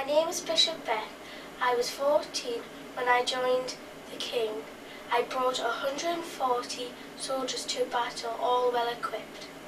My name is Bishop Beth. I was 14 when I joined the King. I brought 140 soldiers to battle, all well equipped.